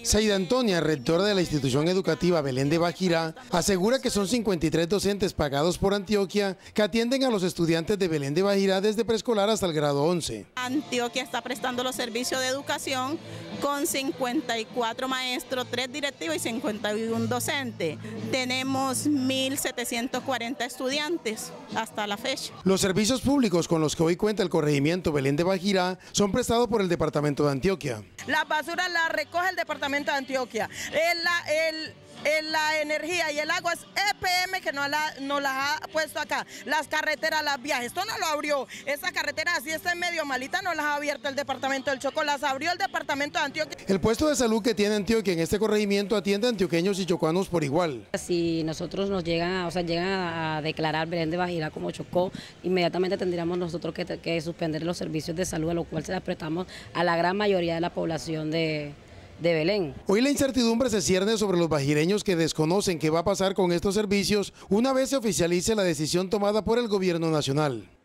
Saida Antonia, rectora de la institución educativa Belén de Bajirá, asegura que son 53 docentes pagados por Antioquia que atienden a los estudiantes de Belén de Bajirá desde preescolar hasta el grado 11. Antioquia está prestando los servicios de educación con 54 maestros, 3 directivos y 51 docentes. Tenemos 1.740 estudiantes hasta la fecha. Los servicios públicos con los que hoy cuenta el corregimiento Belén de Bajirá son prestados por el departamento de Antioquia. La basura la recoge el departamento de Antioquia. La energía y el agua es EPM que nos las ha puesto acá. Las carreteras, las viajes, esto no lo abrió. Esa carretera así está en medio malita, no las ha abierto el departamento del Chocó, las abrió el departamento de Antioquia. El puesto de salud que tiene Antioquia en este corregimiento atiende a antioqueños y chocuanos por igual. Si nosotros nos llegan a declarar Belén de Bajirá como Chocó, inmediatamente tendríamos nosotros que suspender los servicios de salud, a lo cual se las prestamos a la gran mayoría de la población de Belén. Hoy la incertidumbre se cierne sobre los bajireños que desconocen qué va a pasar con estos servicios una vez se oficialice la decisión tomada por el gobierno nacional.